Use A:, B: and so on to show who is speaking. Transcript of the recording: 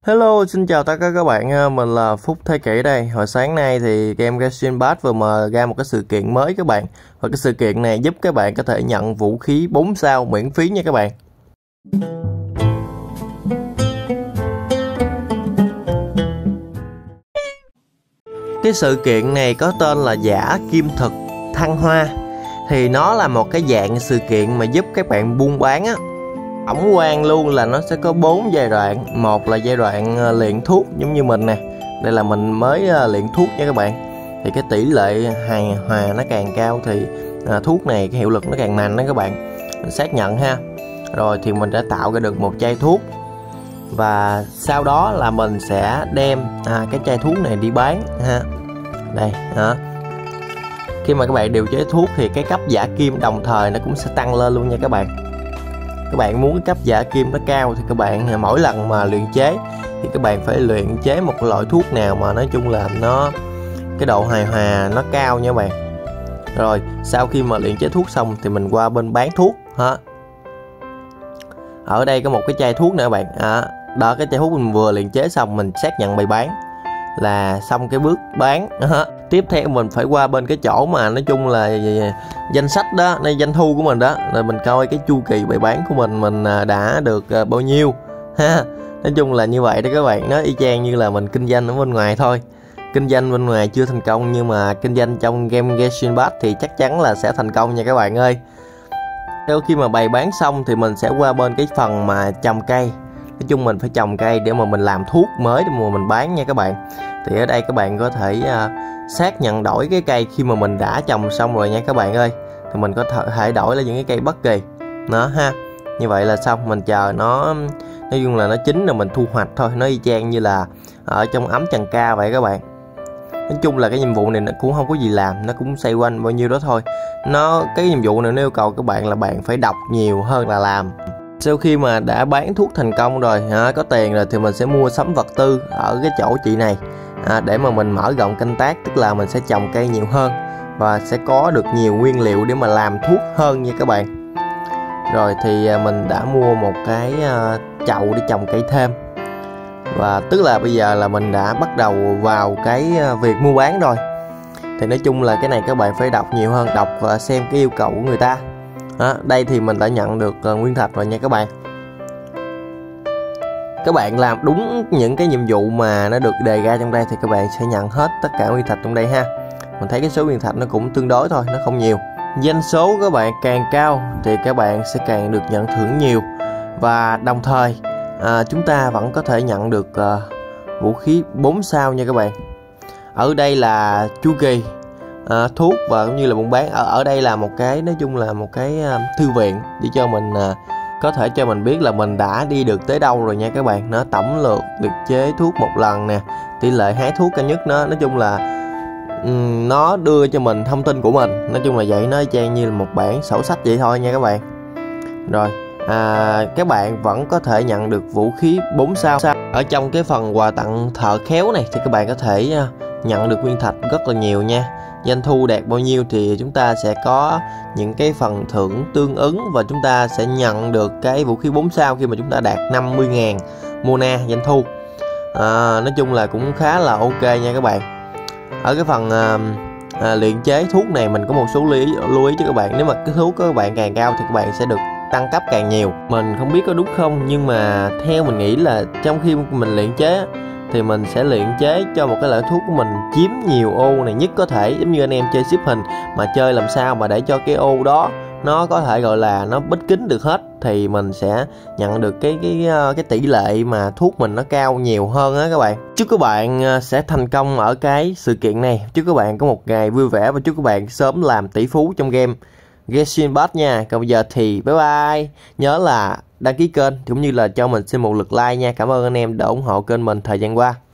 A: Hello, xin chào tất cả các bạn ha. Mình là Phúc Thế Kỷ đây. Hồi sáng nay thì game Genshin Impact vừa mở ra một cái sự kiện mới các bạn. Và cái sự kiện này giúp các bạn có thể nhận vũ khí 4 sao miễn phí nha các bạn. Cái sự kiện này có tên là Giả Kim Thực Thăng Hoa. Thì nó là một cái dạng sự kiện mà giúp các bạn buôn bán á. Tổng quan luôn là nó sẽ có 4 giai đoạn. Một là giai đoạn luyện thuốc giống như mình nè. Đây là mình mới luyện thuốc nha các bạn. Thì cái tỷ lệ hài hòa nó càng cao thì thuốc này cái hiệu lực nó càng mạnh đó các bạn. Mình xác nhận ha. Rồi thì mình đã tạo ra được một chai thuốc. Và sau đó là mình sẽ đem cái chai thuốc này đi bán ha. Đây đó. Khi mà các bạn điều chế thuốc thì cái cấp giả kim đồng thời nó cũng sẽ tăng lên luôn nha các bạn. Các bạn muốn cái cấp giả kim nó cao thì các bạn mỗi lần mà luyện chế thì các bạn phải luyện chế một loại thuốc nào mà nói chung là nó cái độ hài hòa nó cao nha các bạn. Rồi sau khi mà luyện chế thuốc xong thì mình qua bên bán thuốc ha. Ở đây có một cái chai thuốc nữa các bạn. Đó cái chai thuốc mình vừa luyện chế xong mình xác nhận bày bán là xong cái bước bán. Tiếp theo mình phải qua bên cái chỗ mà nói chung là danh sách đó, đây doanh thu của mình đó, rồi mình coi cái chu kỳ bày bán của mình đã được bao nhiêu ha. Nói chung là như vậy đó các bạn, nó y chang như là mình kinh doanh ở bên ngoài thôi. Kinh doanh bên ngoài chưa thành công nhưng mà kinh doanh trong game Genshin Impact thì chắc chắn là sẽ thành công nha các bạn ơi. Sau khi mà bày bán xong thì mình sẽ qua bên cái phần mà trồng cây. Nói chung mình phải trồng cây để mà mình làm thuốc mới để mà mình bán nha các bạn. Thì ở đây các bạn có thể xác nhận đổi cái cây khi mà mình đã trồng xong rồi nha các bạn ơi. Thì mình có thể đổi là những cái cây bất kỳ nó ha. Như vậy là xong, mình chờ nó nói chung là nó chín rồi mình thu hoạch thôi. Nó y chang như là ở trong ấm tràng ca vậy các bạn. Nói chung là cái nhiệm vụ này nó cũng không có gì làm, nó cũng xoay quanh bao nhiêu đó thôi. Cái nhiệm vụ này nó yêu cầu các bạn là bạn phải đọc nhiều hơn là làm. Sau khi mà đã bán thuốc thành công rồi, có tiền rồi thì mình sẽ mua sắm vật tư ở cái chỗ chị này để mà mình mở rộng canh tác, tức là mình sẽ trồng cây nhiều hơn và sẽ có được nhiều nguyên liệu để mà làm thuốc hơn nha các bạn. Rồi thì mình đã mua một cái chậu để trồng cây thêm. Và tức là bây giờ là mình đã bắt đầu vào cái việc mua bán rồi. Thì nói chung là cái này các bạn phải đọc nhiều hơn, đọc và xem cái yêu cầu của người ta. Đây thì mình đã nhận được nguyên thạch rồi nha các bạn. Các bạn làm đúng những cái nhiệm vụ mà nó được đề ra trong đây thì các bạn sẽ nhận hết tất cả nguyên thạch trong đây ha. Mình thấy cái số nguyên thạch nó cũng tương đối thôi, nó không nhiều. Doanh số các bạn càng cao thì các bạn sẽ càng được nhận thưởng nhiều. Và đồng thời chúng ta vẫn có thể nhận được vũ khí 4 sao nha các bạn. Ở đây là chu kỳ thuốc và cũng như là buôn bán. Ở đây là một cái nói chung là một cái thư viện để cho mình có thể cho mình biết là mình đã đi được tới đâu rồi nha các bạn. Nó tổng lượt được chế thuốc một lần nè, tỷ lệ hái thuốc cao nhất, nó nói chung là nó đưa cho mình thông tin của mình. Nói chung là vậy, nó trang như là một bản sổ sách vậy thôi nha các bạn. Rồi các bạn vẫn có thể nhận được vũ khí 4 sao. Ở trong cái phần quà tặng thợ khéo này thì các bạn có thể nhận được nguyên thạch rất là nhiều nha. Doanh thu đạt bao nhiêu thì chúng ta sẽ có những cái phần thưởng tương ứng và chúng ta sẽ nhận được cái vũ khí 4 sao khi mà chúng ta đạt 50.000 Mona doanh thu. Nói chung là cũng khá là ok nha các bạn. Ở cái phần luyện chế thuốc này mình có một số lưu ý cho các bạn. Nếu mà cái thuốc của các bạn càng cao thì các bạn sẽ được tăng cấp càng nhiều. Mình không biết có đúng không nhưng mà theo mình nghĩ là trong khi mình luyện chế thì mình sẽ luyện chế cho một cái loại thuốc của mình chiếm nhiều ô này nhất có thể, giống như anh em chơi xếp hình mà chơi làm sao mà để cho cái ô đó nó có thể gọi là nó bít kín được hết thì mình sẽ nhận được cái tỷ lệ mà thuốc mình nó cao nhiều hơn á các bạn. Chúc các bạn sẽ thành công ở cái sự kiện này. Chúc các bạn có một ngày vui vẻ và chúc các bạn sớm làm tỷ phú trong game Genshin Impact nha. Còn bây giờ thì bye bye. Nhớ là đăng ký kênh cũng như là cho mình xin một lượt like nha. Cảm ơn anh em đã ủng hộ kênh mình thời gian qua.